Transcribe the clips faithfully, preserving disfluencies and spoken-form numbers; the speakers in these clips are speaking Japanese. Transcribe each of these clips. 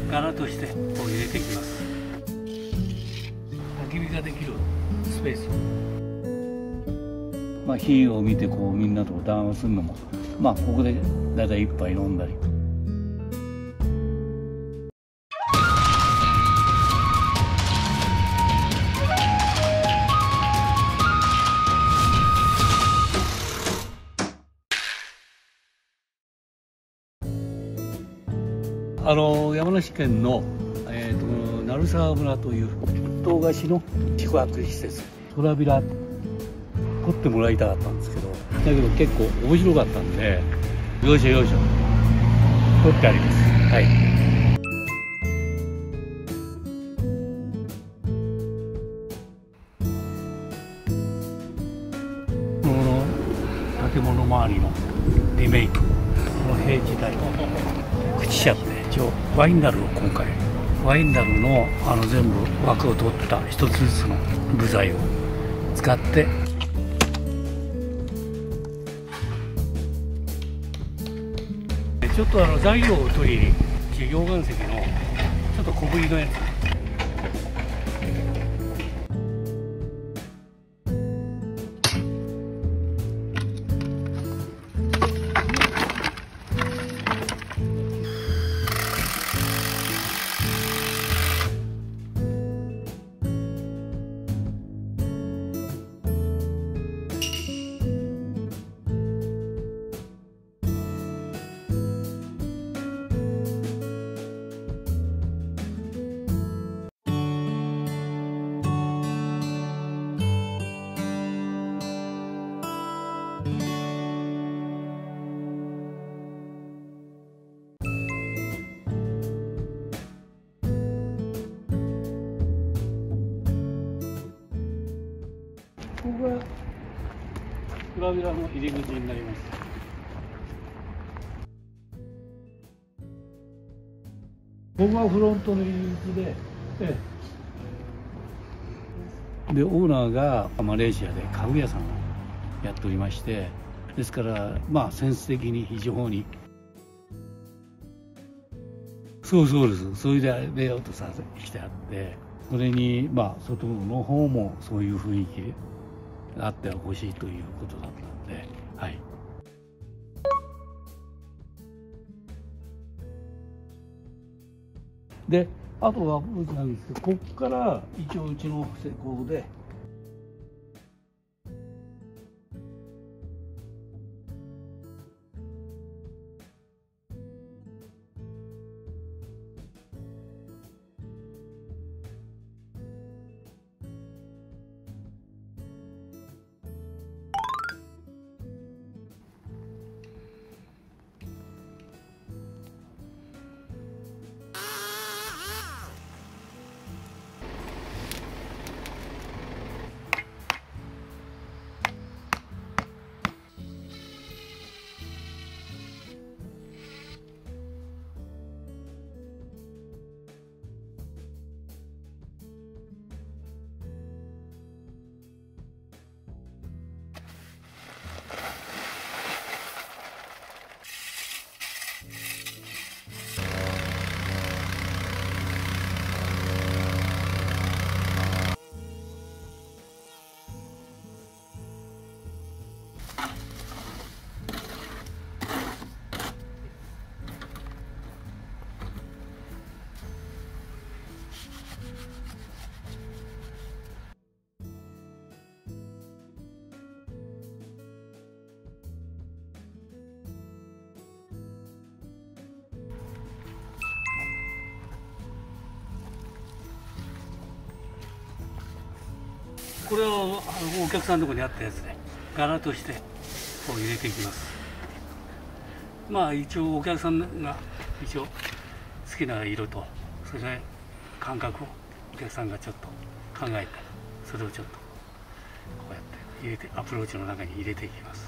柄としてこう入れていきます。焚き火ができるスペース、まあ、火を見てこうみんなと談話するのも、まあ、ここでだいたい一杯飲んだり。あの山梨県の、えー、と鳴沢村という一棟貸しの宿泊施設、空ビラ撮ってもらいたかったんですけど、だけど結構面白かったんで、よいしょよいしょ撮ってあります。はい。この建物周りのリメイク、この平地台口車で一応ワインダルを今回ワインダルのあの全部枠を取った一つずつの部材を使ってちょっとあの材料を取り入れ溶岩石のちょっと小ぶりのやつ。ここが裏ビラの入り口になります。ここがフロントの入り口で、ええ、でオーナーがマレーシアで家具屋さんをやっておりまして、ですからまあセンス的に非常にそうそうです。それでレイアウトさせてきてあって、それにまあ外の方もそういう雰囲気あってほしいということだったので、はい。で、あとはなんですけど、ここから一応うちの施工で。これはあのお客さんのところにあったやつで柄としてこう入れていきます。まあ一応お客さんが一応好きな色とそれで感覚をお客さんがちょっと考えて、それをちょっとこうやって入れてアプローチの中に入れていきます。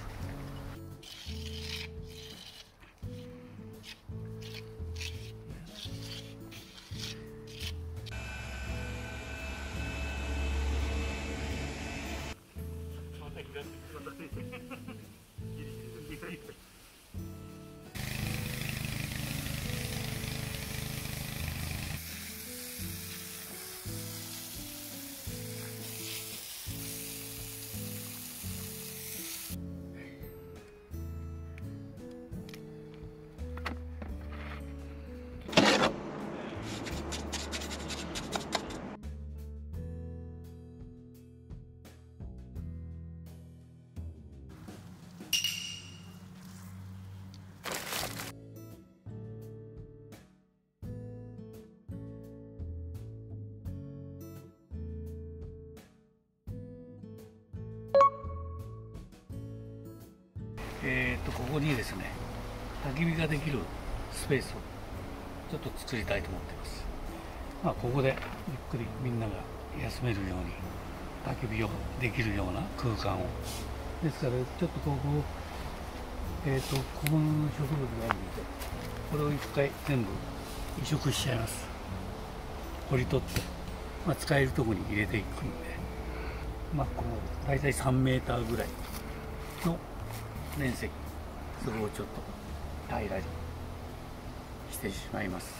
えー、っとここにですね、焚き火ができるスペースをちょっと作りたいと思っています。まあ、ここでゆっくりみんなが休めるように焚き火をできるような空間を、ですからちょっとここ、えー、と小物の植物があるので、これを一回全部移植しちゃいます。掘り取って、まあ、使えるところに入れていくんで、まあ、こう大体さんメーターぐらいの面積、それをちょっと平らにしてしまいます。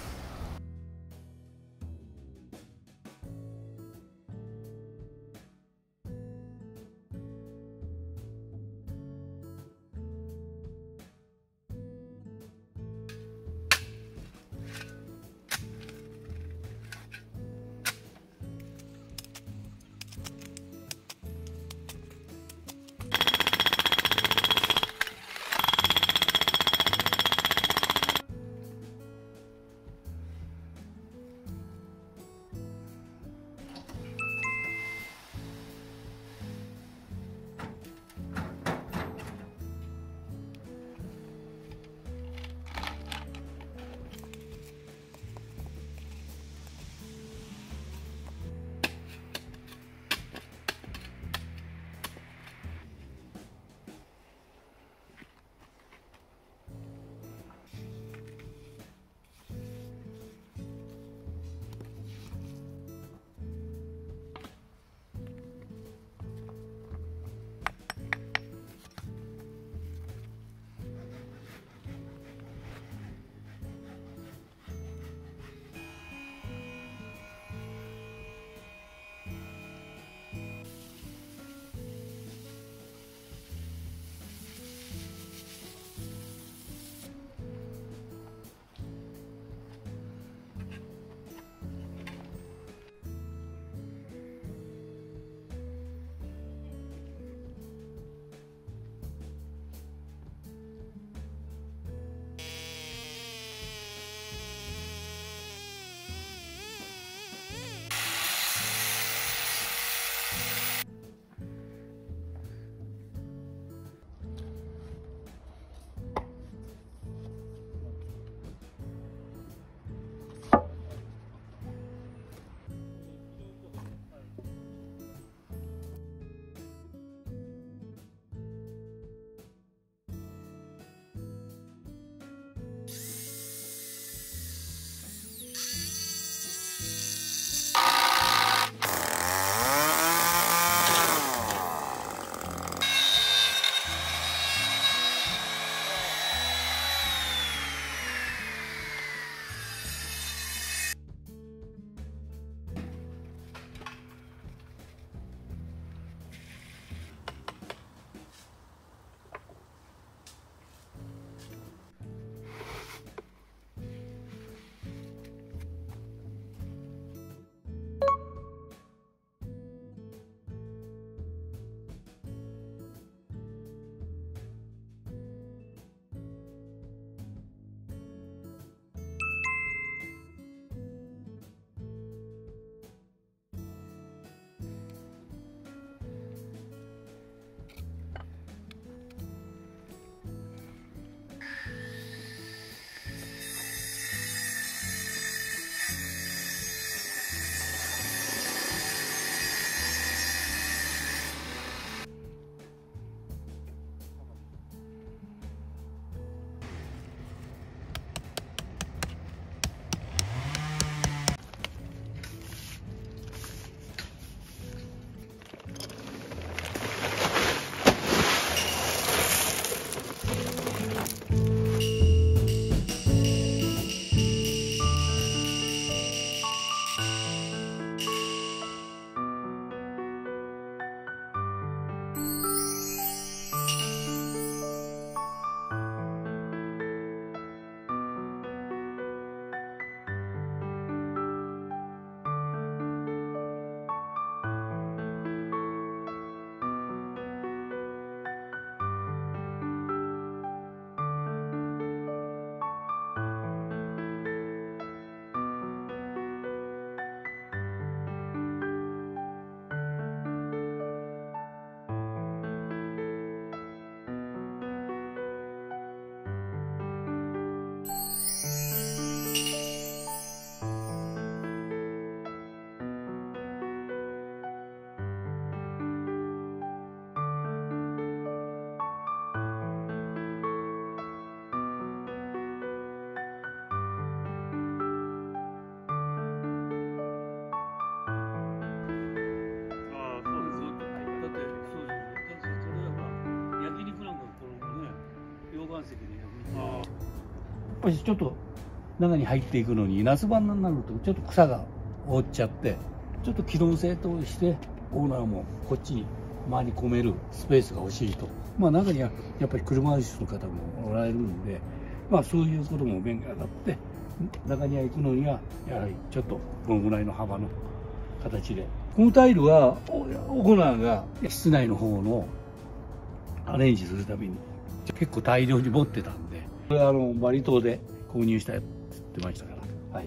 ぱりちょっと中に入っていくのに夏場になるとちょっと草が覆っちゃってちょっと機動性としてオーナーもこっちに回り込めるスペースが欲しいと、まあ、中にはやっぱり車椅子の方もおられるんで、まあ、そういうことも勉強になって中には行くのにはやはりちょっとこのぐらいの幅の形で、このタイルはオーナーが室内の方のアレンジするために結構大量に持ってたんで、これはあのバリ島で購入したやつって言ってましたから、はい、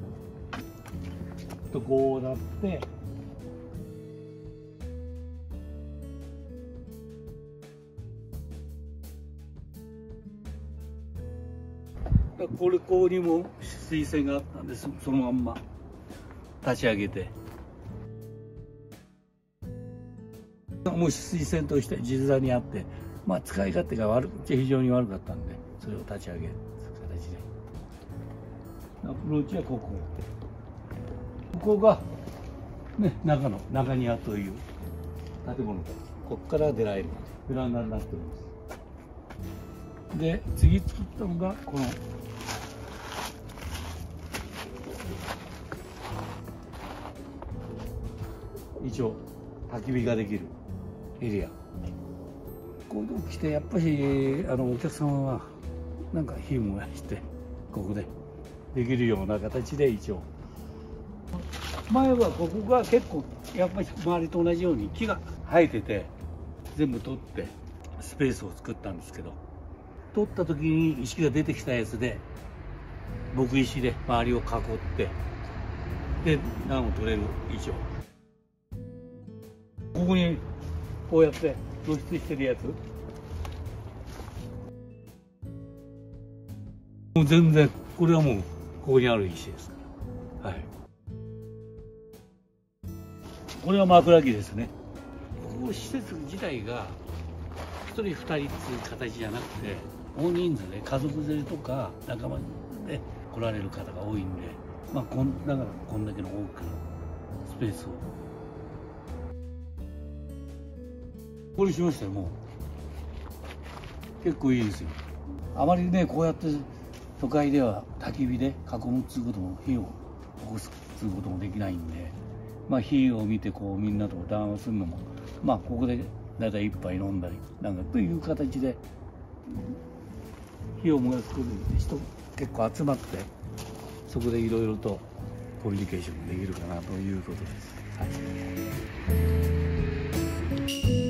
とこうなって。これここにも水栓があったんです。そのまんま立ち上げて、もう水栓として実座にあって、まあ使い勝手が悪く非常に悪かったんで、それを立ち上げる形で、アプローチはここここがね、中の中庭という建物です。ここから出られるベランダになっております。で次作ったのがこの一応焚き火ができるエリア。ここ来てやっぱりあのお客様はなんか火燃やしてここでできるような形で、一応前はここが結構やっぱり周りと同じように木が生えてて全部取ってスペースを作ったんですけど、取った時に石が出てきたやつで木石で周りを囲ってで暖を取れる以上、ここにこうやって露出してるやつもう全然これはもうここにある石ですから、はい、これは枕木ですね。ここ施設自体がひとりふたりっていう形じゃなくて大人数で家族連れとか仲間で来られる方が多いんで、まあ、こんだからこんだけの大きなスペースをここにしましたよ。もう結構いいですよ。あまりねこうやって都会では焚き火で囲むっつうことも火を起こすっつうこともできないんで、まあ、火を見てこうみんなと談話するのもまあここでだいたい一杯飲んだりなんかという形で火を燃やすことで人結構集まってそこでいろいろとコミュニケーションできるかなということです。はい。